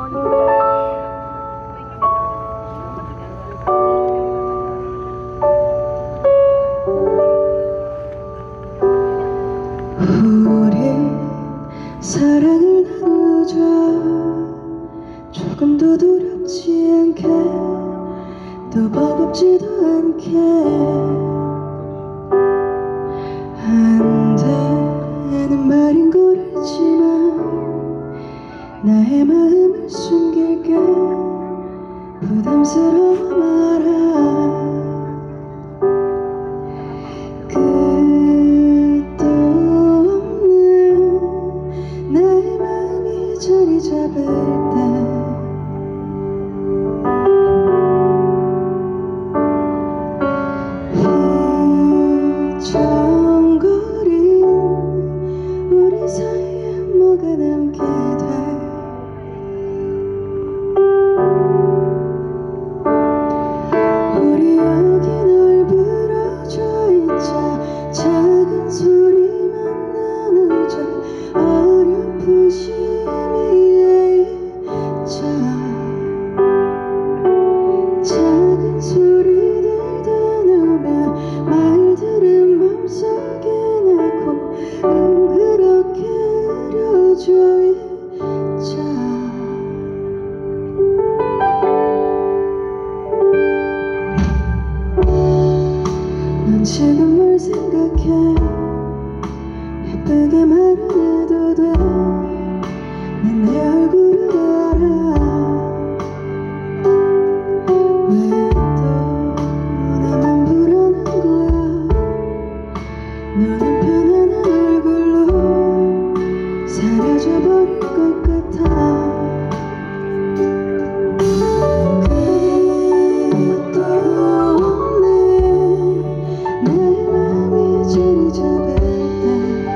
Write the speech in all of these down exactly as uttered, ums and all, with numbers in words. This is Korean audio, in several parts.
우리 사랑을 나누자. 조금도 두렵지 않게, 또 버겁지도 않게. 안 되는 말인 걸 알지만 나의 마음을 숨길게. 부담스러워 말아. 끝도 없는 나의 마음이 자리 잡을 때 휘청거린 우리 사이에 뭐가 남게 돼. 우리 여기 널브러져 있자. 작은 소리만 나누자. 어렴풋이 미에 있자. 작은 소리들 나누며 말들은 맘속에 낳고 응 그렇게 흐려져 있자. 넌 지금 뭘 생각해. 예쁘게 말 안 해도 돼. 난 내 얼굴을 알아. 왜 또 나만 불안한 거야. 너는 편안한 얼굴로 사라져 버릴 것 같아. 끝도 없네 나의 마음이 자리 잡을 때.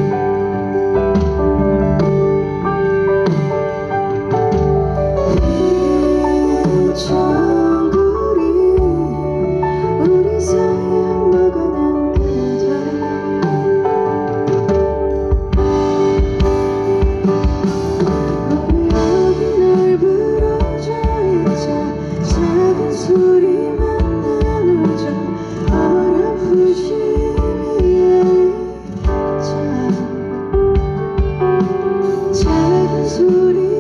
휘청거린 우리 사이에 뭐가 남게 돼. 우리 여기 널브러져 있자. 작은 소리만 나누자. 어렴풋이 미에 있자. 작은 소리